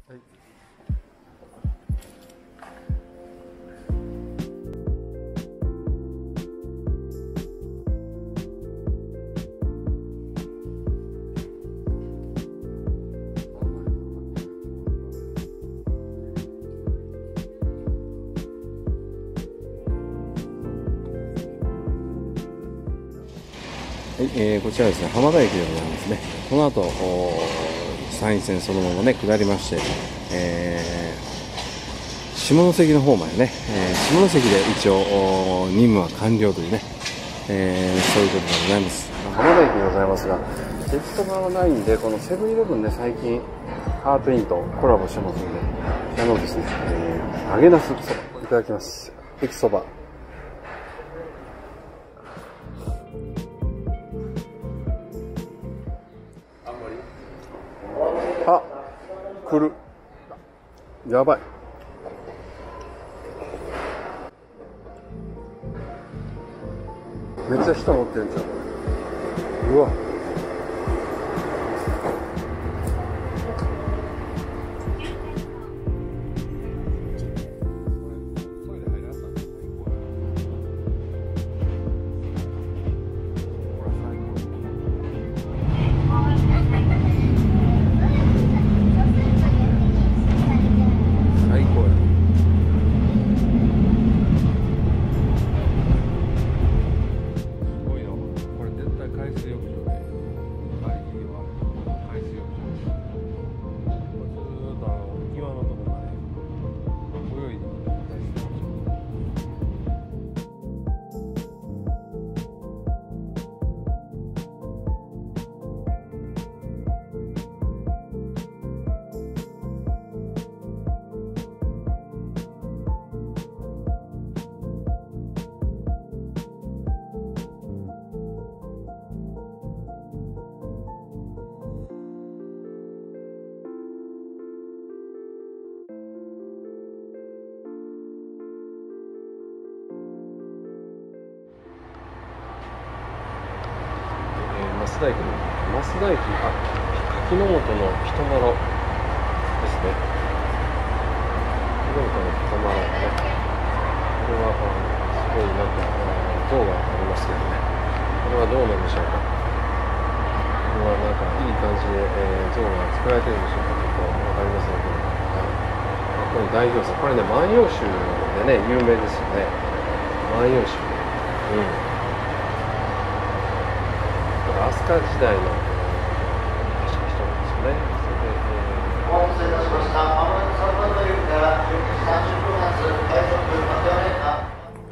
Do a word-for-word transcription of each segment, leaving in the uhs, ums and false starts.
はい。はい、えー、こちらですね、浜田駅でございますね。この後、山陰線そのままね、下りまして、えー、下関の方までね、えー、下関で一応、任務は完了というね、えー、そういうことでございます。浜田駅でございますが、駅そばはないんで、このセブンイレブンで最近、ハートインとコラボしてますんで、あのですね、えー、揚げなすそば、いただきます。駅そば。あ、来る。やばい。めっちゃ人乗ってるんちゃう。うわ。増田駅の増田駅、あ、柿の本の人まろですね。柿の本の人まろね。これはすごいなんか像がありますけどね。これはどうなんでしょうか。これはなんかいい感じで、えー、像が作られてるんでしょうか。ちょっとわかりませんけど、はい、この代表作、これね、万葉集でね、有名ですよね。万葉集。うん。飛鳥時代の人なんですよね。お待たせいたしました。まもなくさんばんの駅からじゅうにじさんじゅっぷん発快速マテオレカ。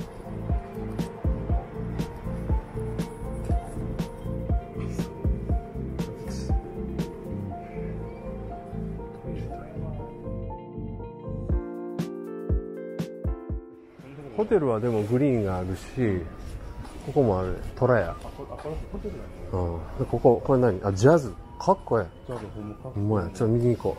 ホテルはでもグリーンがあるし、ここもあるね、トラヤ。うん。で、ここ、これ何？あ、ジャズ。かっこええ。ほんまや。ちょっと右に行こ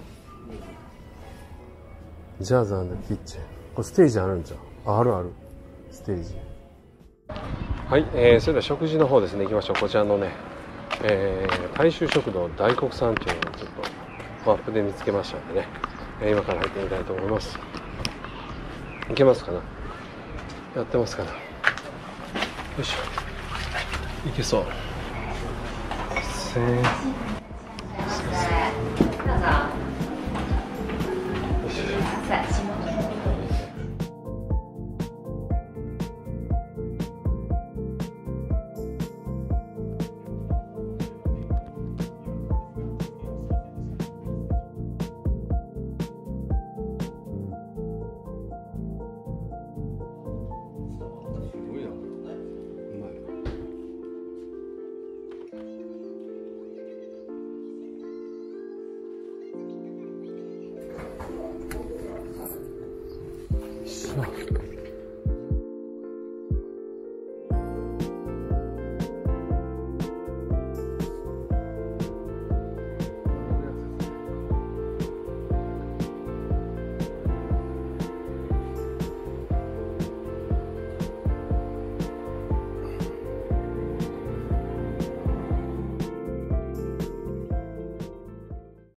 う。ジャズ&キッチン。これステージあるんじゃん。あ、あるある。ステージ。はい、えー、それでは食事の方ですね、行きましょう。こちらのね、えー、大衆食堂大黒さんというのをちょっとマップで見つけましたんでね、えー、今から入ってみたいと思います。いけますかな？やってますかな？よいしょ。いけそう。せーよいしょ。そう。